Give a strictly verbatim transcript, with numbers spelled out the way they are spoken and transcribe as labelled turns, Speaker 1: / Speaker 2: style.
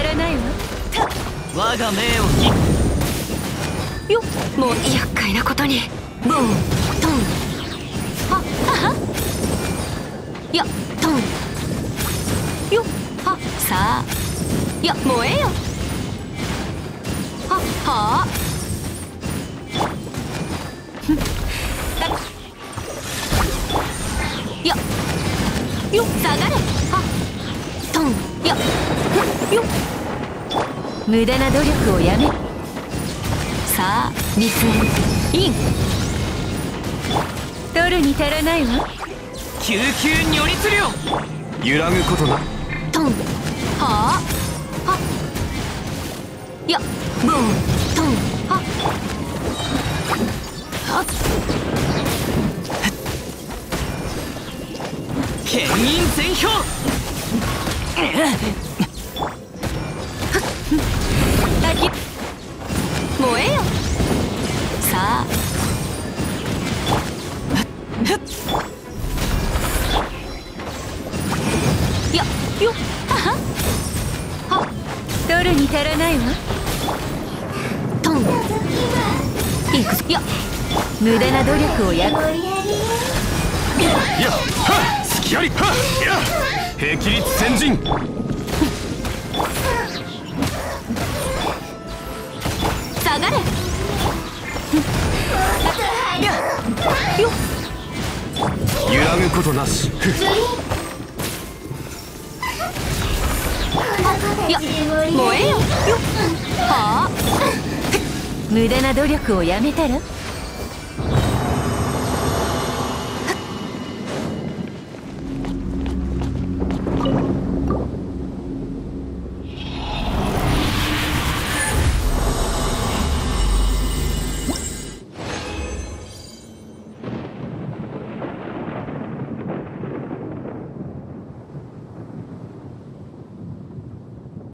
Speaker 1: らないわ。
Speaker 2: 我が命を聞
Speaker 1: よっ、もう厄介なことに。ボントンはっはっやっトンよっはっさあや燃えよはっはあやよっ下がれはっトンやよっ無駄な努力をやめさあ見据えイン取るに足らないわ。
Speaker 2: 救急如律令
Speaker 3: 揺らぐことな。
Speaker 1: トンはあはっやボントンはっはっ
Speaker 2: 牽引全票
Speaker 1: たき燃えよさあやよっはははっ取るに足らないわ。トンいくぞや無駄な努力をやる
Speaker 3: いやはっ隙ありはっいや霹靂先陣
Speaker 1: 下がれやよっ
Speaker 3: 揺らぐことなし。
Speaker 1: や燃えよよっはあ無駄な努力をやめたら